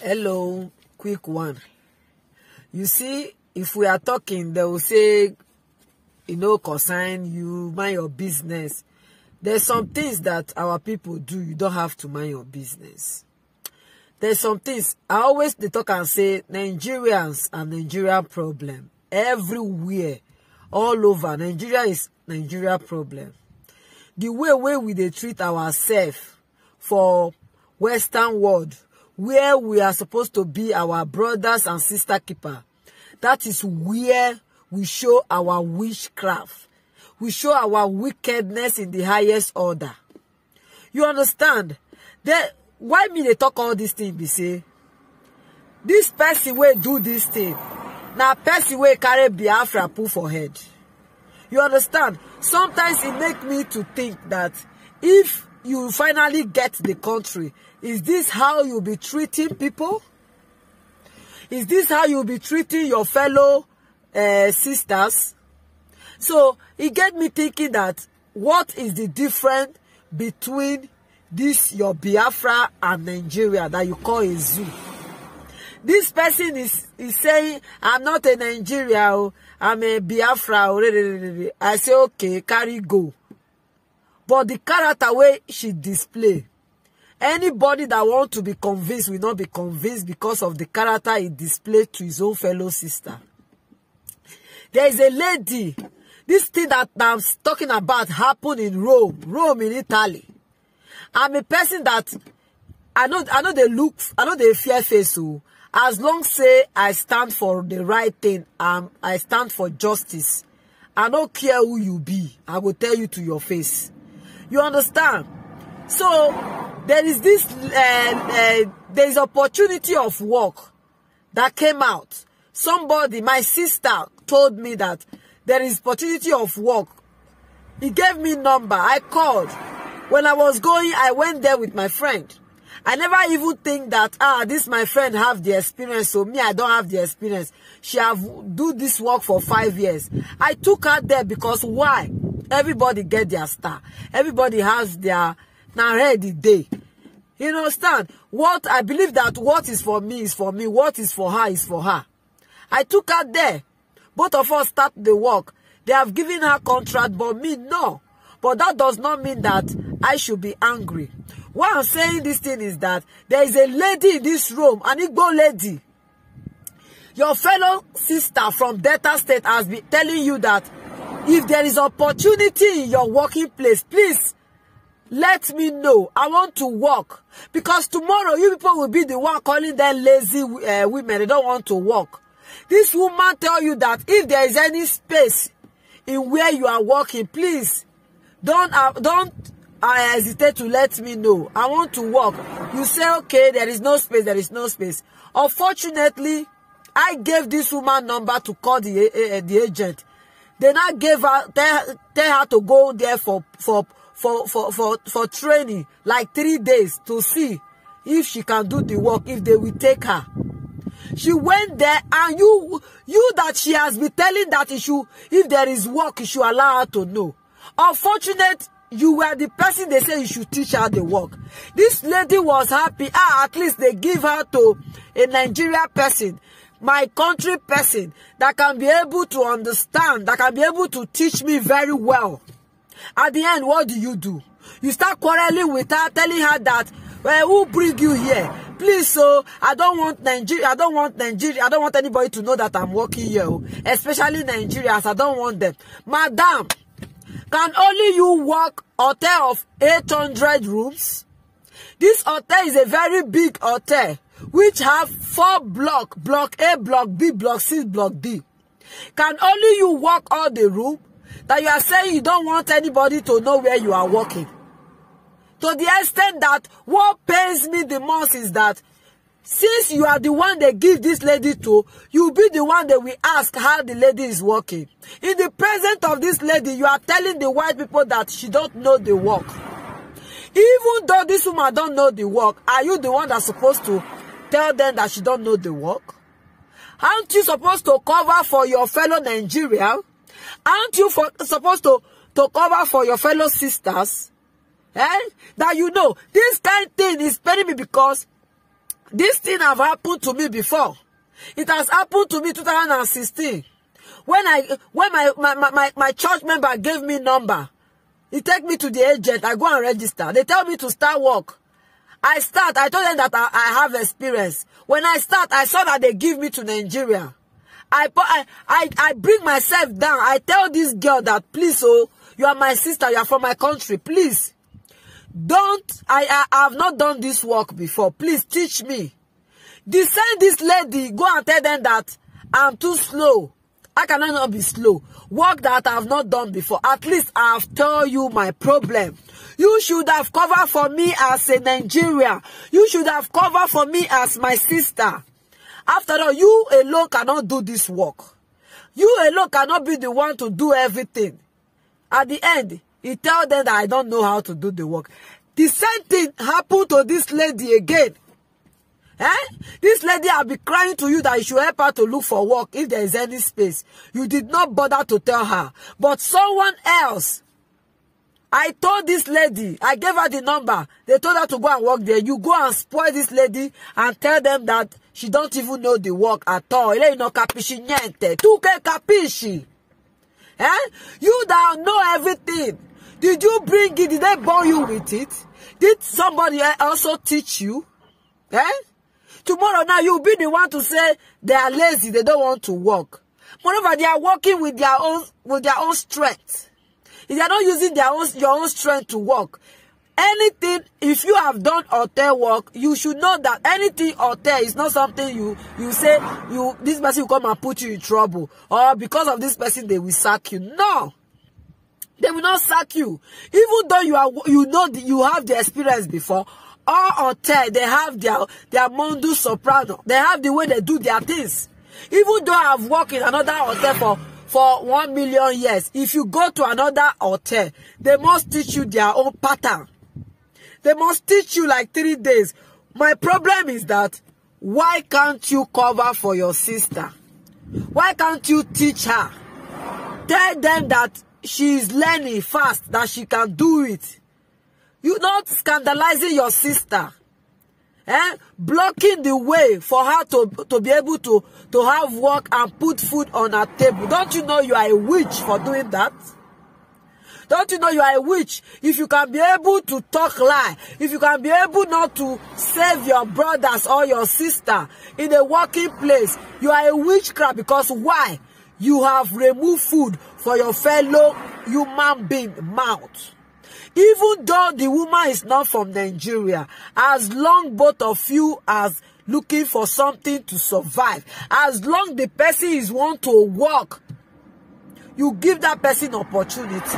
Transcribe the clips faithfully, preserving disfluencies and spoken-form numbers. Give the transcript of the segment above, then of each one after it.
Hello, quick one. You see, if we are talking, they will say, you know, concern you, mind your business. There's some things that our people do, you don't have to mind your business. There's some things, I always they talk and say, Nigerians and Nigerian problem. Everywhere, all over, Nigeria is Nigeria problem. The way where we they treat ourselves for Western world, where we are supposed to be our brothers and sister keeper, that is where we show our witchcraft. We show our wickedness in the highest order. You understand? That why me they talk all these things? Be say this person will do this thing. Now person will carry Biafra pull for head. You understand? Sometimes it make me to think that if you finally get the country, is this how you'll be treating people? Is this how you'll be treating your fellow uh, sisters? So it get me thinking that what is the difference between this your Biafra and Nigeria that you call a zoo? This person is, is saying, I'm not a Nigeria, I'm a Biafra. I say, okay, carry go. But the character way she display, anybody that want to be convinced will not be convinced because of the character he displayed to his own fellow sister. There is a lady, this thing that I'm talking about happened in Rome, Rome in Italy. I'm a person that, I know, I know they look, I know they fear face, so as long say I stand for the right thing, um, I stand for justice. I don't care who you be, I will tell you to your face. You understand? So there is this, uh, uh, there is opportunity of work that came out. Somebody, my sister, told me that there is opportunity of work. He gave me number. I called. When I was going, I went there with my friend. I never even think that, ah, this my friend have the experience, so me, I don't have the experience. She have do this work for five years. I took her there because why? Everybody get their star. Everybody has their now ready day. You understand? What I believe that what is for me is for me. What is for her is for her. I took her there. Both of us start the work. They have given her contract, but me, no. But that does not mean that I should be angry. Why I'm saying this thing is that there is a lady in this room, an Igbo lady. Your fellow sister from Delta State has been telling you that if there is opportunity in your working place, please let me know. I want to work. Because tomorrow you people will be the one calling them lazy uh, women. They don't want to work. This woman tell you that if there is any space in where you are working, please don't uh, don't uh, hesitate to let me know. I want to work. You say, okay, there is no space, there is no space. Unfortunately, I gave this woman number to call the uh, the agent. They now gave her tell, tell her to go there for for for for for for training, like three days to see if she can do the work, if they will take her. She went there, and you you that she has been telling that it should, if there is work, you should allow her to know. Unfortunate, you were the person they say you should teach her the work. This lady was happy. Ah, at least they give her to a Nigeria person, my country person, that can be able to understand, that can be able to teach me very well. At the end, what do you do? You start quarreling with her, telling her that, well, who bring you here? Please, so I don't want Nigeria. I don't want Nigeria. I don't want anybody to know that I'm working here, especially Nigerians. I don't want them. Madam, can only you work hotel of eight hundred rooms? This hotel is a very big hotel, which have four block, block A, block B, block C, block D. Can only you work all the room that you are saying you don't want anybody to know where you are working? To the extent that what pains me the most is that since you are the one they give this lady to, you be the one that we ask how the lady is working. In the presence of this lady, you are telling the white people that she don't know the work. Even though this woman don't know the work, are you the one that's supposed to tell them that she don't know the work? Aren't you supposed to cover for your fellow Nigerian? Aren't you for, supposed to, to cover for your fellow sisters? Eh? That you know, this kind of thing is paining me because This thing have happened to me before. It has happened to me two thousand sixteen. When I when my my, my, my church member gave me number, he take me to the agent. I go and register. They tell me to start work. I start. I told them that I, I have experience. When I start, I saw that they give me to Nigeria. I, I, I, I bring myself down. I tell this girl that, please, oh, you are my sister. You are from my country. Please, don't. I, I have not done this work before. Please teach me. They send this lady, go and tell them that I'm too slow. I cannot not be slow. Work that I have not done before. At least I have told you my problem. You should have covered for me as a Nigerian. You should have covered for me as my sister. After all, you alone cannot do this work. You alone cannot be the one to do everything. At the end, he tells them that I don't know how to do the work. The same thing happened to this lady again. Eh? This lady will be crying to you that you should help her to look for work if there is any space. You did not bother to tell her. But someone else, I told this lady, I gave her the number. They told her to go and work there. You go and spoil this lady and tell them that she don't even know the work at all. Lei no capisci niente. Tu che capisci? Eh? You that know everything. Did you bring it? Did they born you with it? Did somebody also teach you? Eh? Tomorrow now you'll be the one to say they are lazy, they don't want to work. Moreover, they are working with their own with their own strength. If they are not using their own your own strength to work, anything, if you have done hotel work, you should know that anything hotel is not something you you say you this person will come and put you in trouble, or because of this person they will sack you. No. They will not sack you. Even though you are you know the, you have the experience before. All hotel, they have their, their modus soprano. They have the way they do their things. Even though I've worked in another hotel for, for one million years, if you go to another hotel, they must teach you their own pattern. They must teach you like three days. My problem is that, why can't you cover for your sister? Why can't you teach her? Tell them that she is learning fast, that she can do it. You're not scandalizing your sister. Eh? Blocking the way for her to, to be able to, to have work and put food on her table. Don't you know you are a witch for doing that? Don't you know you are a witch? If you can be able to talk lie, if you can be able not to save your brothers or your sister in a working place, you are a witchcraft. Because why? You have removed food for your fellow human being mouth. Even though the woman is not from Nigeria, as long both of you are looking for something to survive, as long the person is want to work, you give that person opportunity.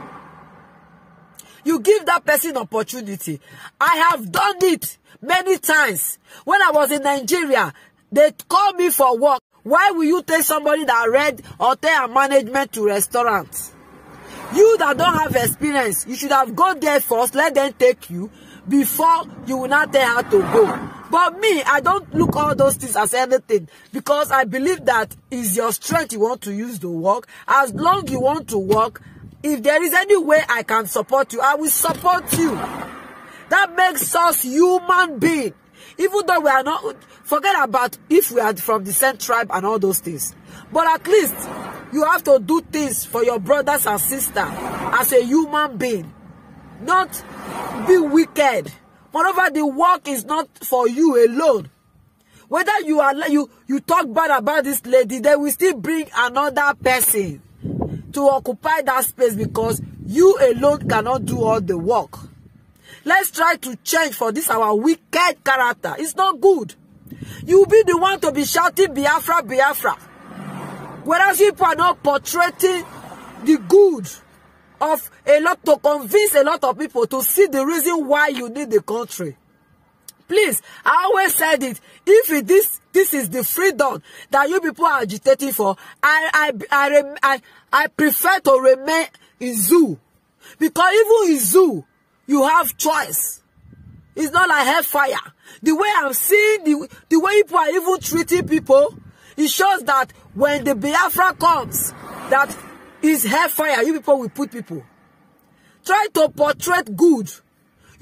You give that person opportunity. I have done it many times. When I was in Nigeria, they called me for work. Why will you take somebody that read hotel and management to restaurants? You that don't have experience, you should have gone there first, let them take you, before you will not tell her to go. But me, I don't look all those things as anything, because I believe that is your strength you want to use to work. As long you want to work, if there is any way I can support you, I will support you. That makes us human being. Even though we are not, forget about if we are from the same tribe and all those things. But at least, you have to do things for your brothers and sisters as a human being. Not be wicked. Moreover, the work is not for you alone. Whether you are you, you talk bad about this lady, they will still bring another person to occupy that space, because you alone cannot do all the work. Let's try to change for this our wicked character. It's not good. You be the one to be shouting Biafra, Biafra. Whereas people are not portraying the good of a lot, to convince a lot of people to see the reason why you need the country. Please, I always said it. If it, this this is the freedom that you people are agitating for, I I I I, I prefer to remain in zoo, because even in zoo you have choice. It's not like hellfire. The way I'm seeing the the way people are even treating people, it shows that when the Biafra comes, that is hellfire. You people will put people. Try to portray good.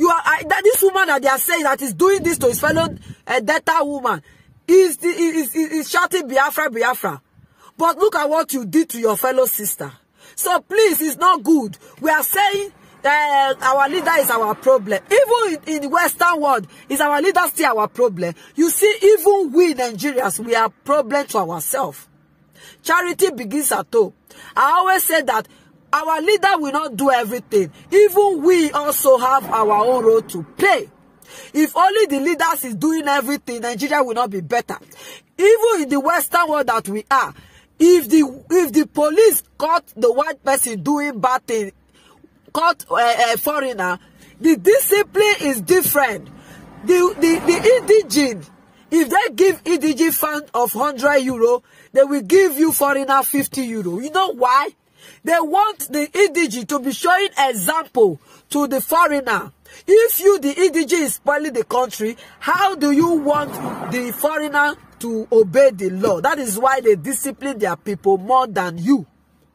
You are I, that this woman that they are saying that is doing this to his fellow uh, Delta woman is, is, is, is shouting Biafra, Biafra. But look at what you did to your fellow sister. So please, it's not good. We are saying uh, our leader is our problem. Even in, in the Western world, is our leader still our problem? You see, even we Nigerians, we are problem to ourselves. Charity begins at home. I always say that our leader will not do everything. Even we also have our own role to play. If only the leaders is doing everything, Nigeria will not be better. Even in the Western world that we are, if the if the police caught the white person doing bad thing, caught a, a foreigner, the discipline is different. The the the indigene, if they give indigene fund of one hundred euro, they will give you foreigner fifty euro. You know why? They want the indigene to be showing example to the foreigner. If you, the indigene, is spoiling the country, how do you want the foreigner to obey the law? That is why they discipline their people more than you.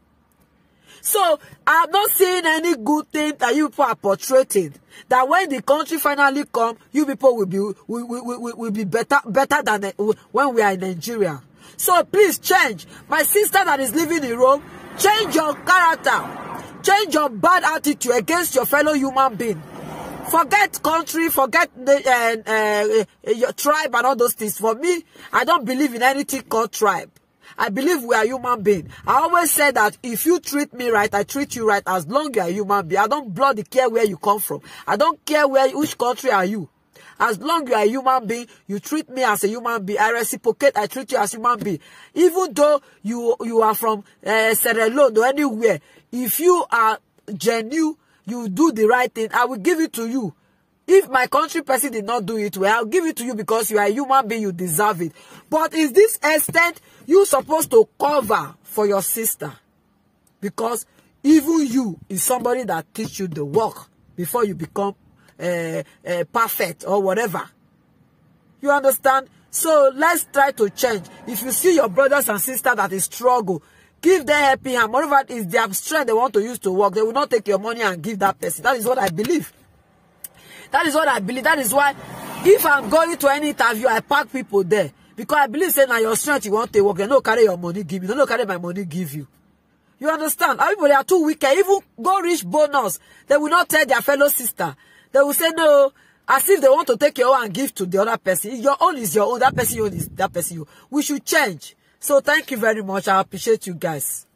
So, I'm not seeing any good thing that you people are portraying. That when the country finally come, you people will be will, will, will, will be better better than when we are in Nigeria. So please change. My sister that is living in Rome, change your character. Change your bad attitude against your fellow human being. Forget country, forget the, uh, uh, your tribe and all those things. For me, I don't believe in anything called tribe. I believe we are human beings. I always say that if you treat me right, I treat you right as long as you are a human being. I don't bloody care where you come from. I don't care where which country are you. As long as you are a human being, you treat me as a human being. I reciprocate, I treat you as a human being. Even though you you are from uh, Sierra Leone or anywhere, if you are genuine, you do the right thing, I will give it to you. If my country person did not do it well, I'll give it to you because you are a human being, you deserve it. But is this extent you supposed to cover for your sister? Because even you is somebody that teach you the work before you become uh, uh, perfect or whatever. You understand? So let's try to change. If you see your brothers and sisters that is struggle, give them helping hand. Moreover, it's their strength they want to use to work. They will not take your money and give that person. That is what I believe. That is what I believe. That is why if I'm going to any interview, I pack people there. Because I believe saying now your strength you want to work. They don't carry your money, give me. They don't carry my money, give you. You understand? Everybody are too wicked. Even go reach bonus. They will not tell their fellow sister. They will say no. As if they want to take your own and give to the other person. Your own is your own. That person own is that person own. We should change. So thank you very much. I appreciate you guys.